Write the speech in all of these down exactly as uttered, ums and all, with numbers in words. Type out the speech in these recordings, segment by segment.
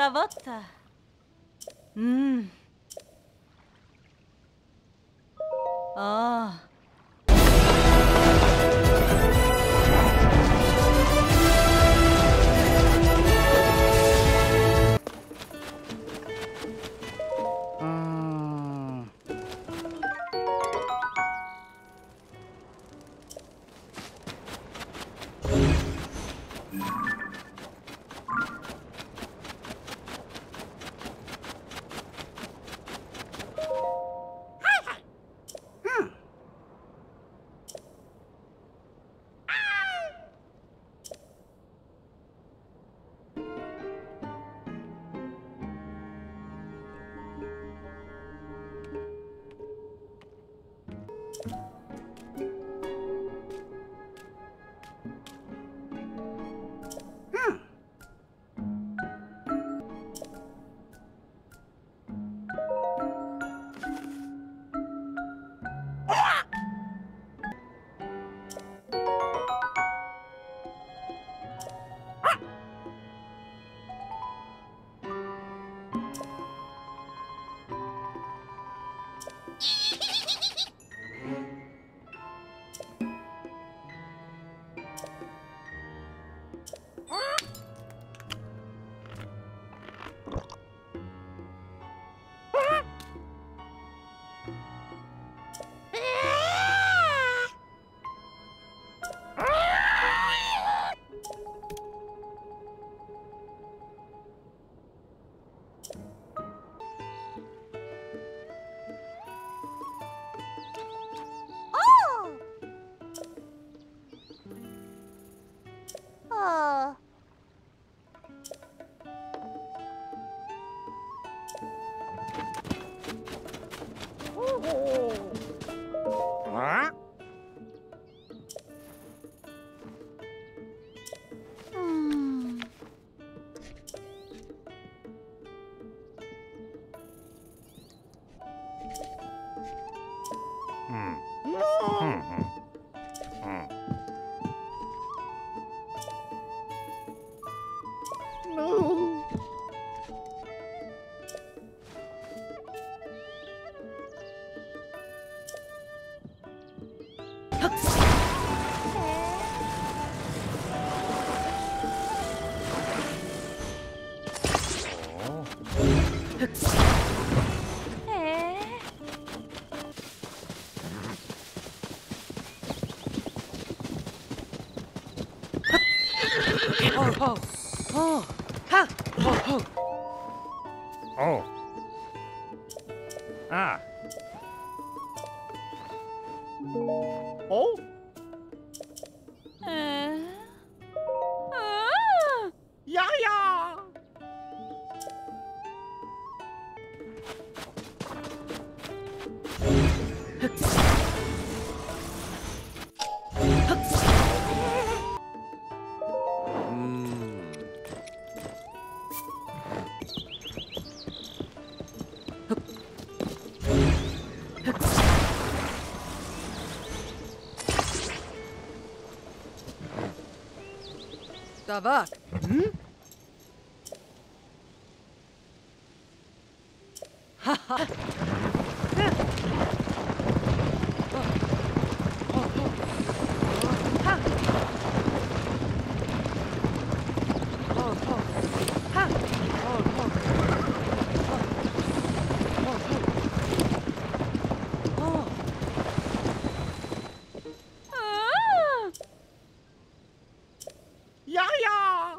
サボった。うん。ああ。Oh, oh, ha, oh, oh. Oh. Ah. Oh. Uh, ah. Yeah, yeah. Davak. Hmm? Ha ha. Yeah, yeah.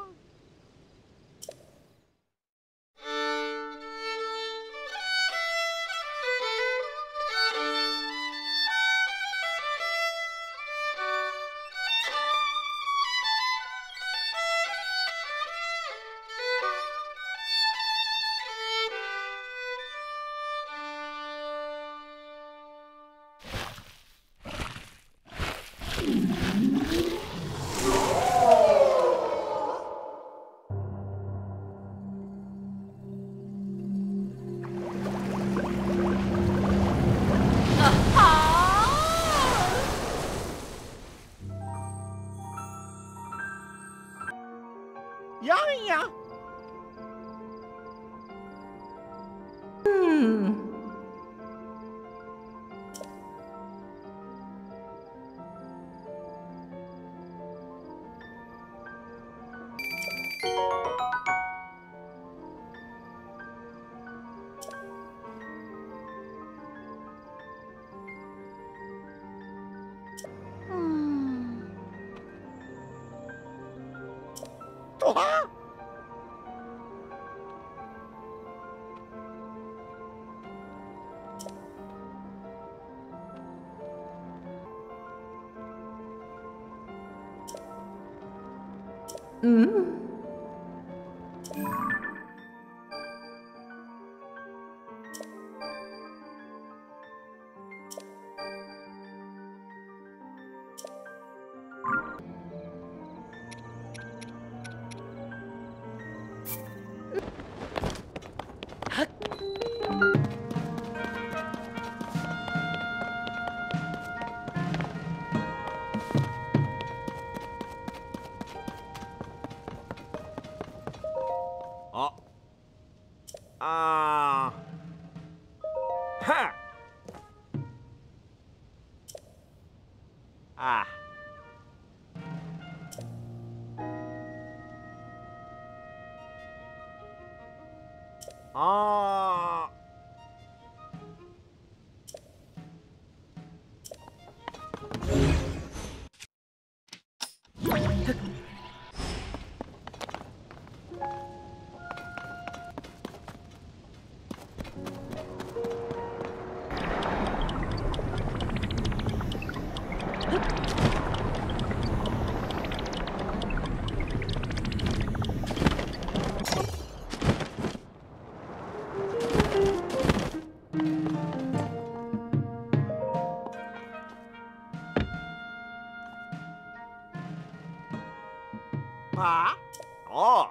Yeah, yeah. Oh. Ah. Ha. Ah. Ah. Ah. Oh.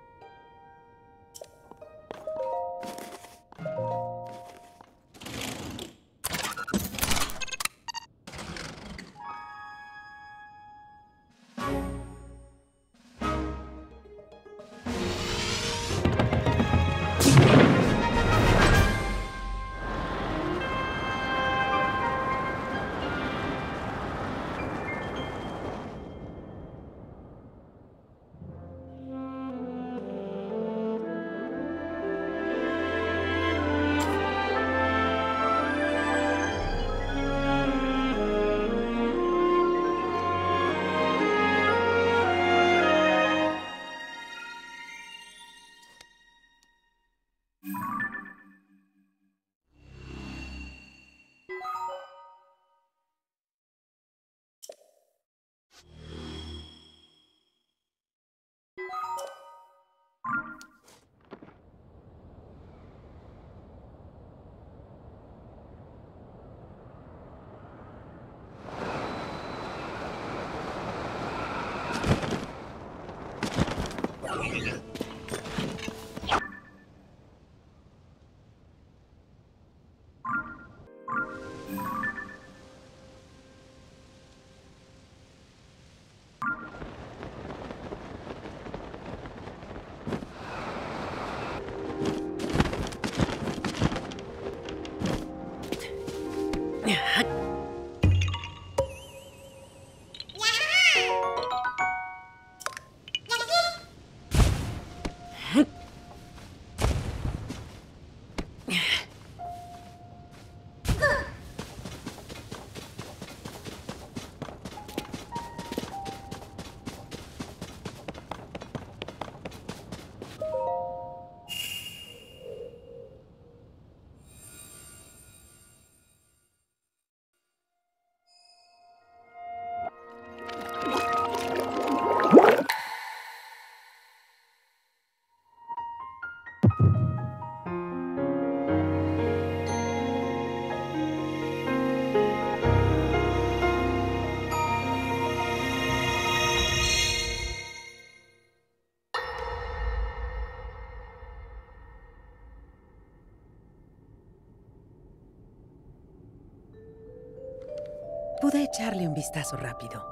Pude echarle un vistazo rápido.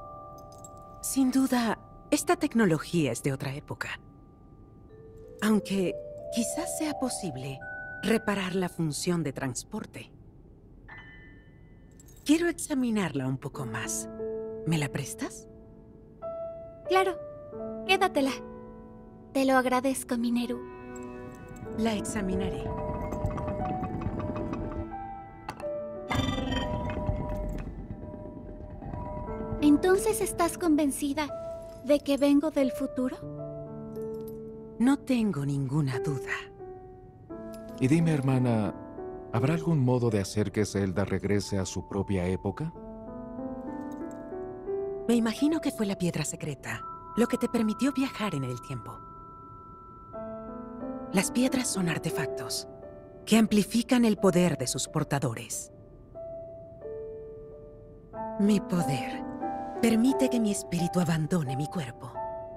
Sin duda, esta tecnología es de otra época. Aunque quizás sea posible reparar la función de transporte. Quiero examinarla un poco más. ¿Me la prestas? Claro, quédatela. Te lo agradezco, Mineru. La examinaré. ¿Entonces estás convencida de que vengo del futuro? No tengo ninguna duda. Y dime, hermana, ¿habrá algún modo de hacer que Zelda regrese a su propia época? Me imagino que fue la piedra secreta, lo que te permitió viajar en el tiempo. Las piedras son artefactos que amplifican el poder de sus portadores. Mi poder permite que mi espíritu abandone mi cuerpo.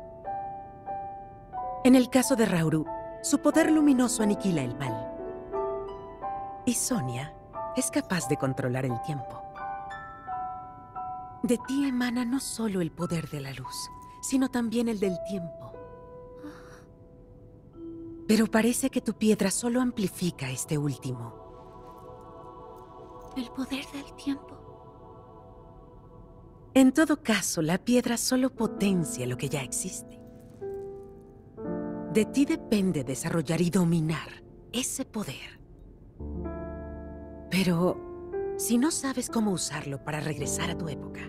En el caso de Rauru, su poder luminoso aniquila el mal. Y Sonia es capaz de controlar el tiempo. De ti emana no solo el poder de la luz, sino también el del tiempo. Pero parece que tu piedra solo amplifica este último. El poder del tiempo. En todo caso, la piedra solo potencia lo que ya existe. De ti depende desarrollar y dominar ese poder. Pero si no sabes cómo usarlo para regresar a tu época,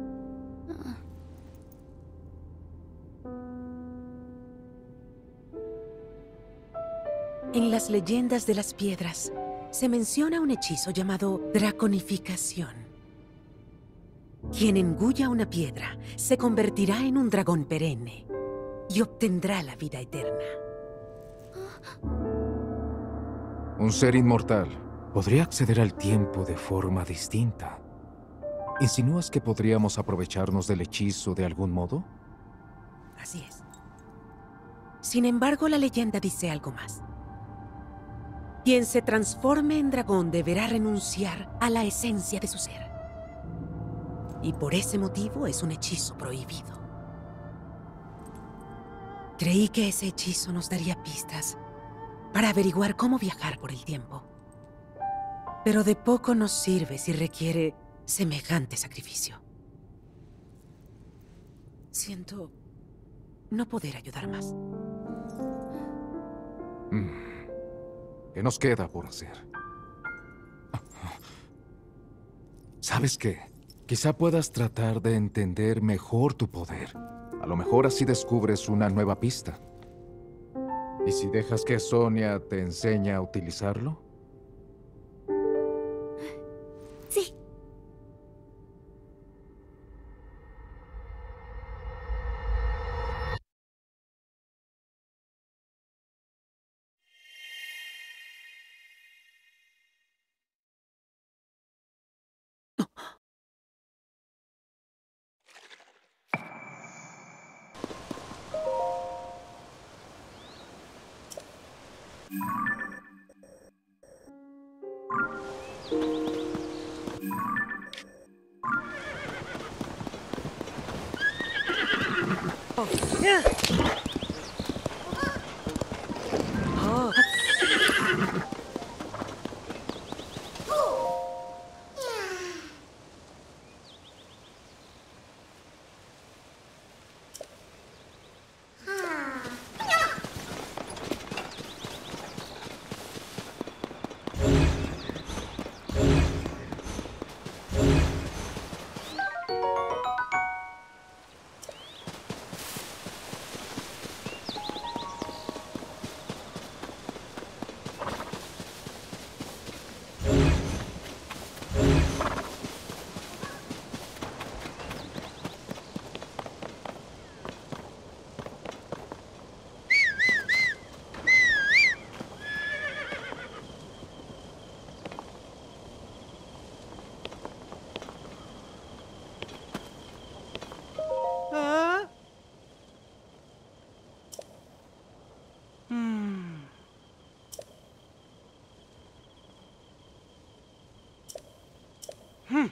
en las leyendas de las piedras se menciona un hechizo llamado draconificación. Quien engulla una piedra se convertirá en un dragón perenne y obtendrá la vida eterna. Un ser inmortal podría acceder al tiempo de forma distinta. ¿Insinúas que podríamos aprovecharnos del hechizo de algún modo? Así es. Sin embargo, la leyenda dice algo más. Quien se transforme en dragón deberá renunciar a la esencia de su ser. Y por ese motivo es un hechizo prohibido. Creí que ese hechizo nos daría pistas para averiguar cómo viajar por el tiempo. Pero de poco nos sirve si requiere semejante sacrificio. Siento no poder ayudar más. Mm. ¿Qué nos queda por hacer? ¿Sabes qué? Quizá puedas tratar de entender mejor tu poder. A lo mejor así descubres una nueva pista. ¿Y si dejas que Sonia te enseñe a utilizarlo? Sí. Yeah. Oh. Ah. Hmm. Hmm.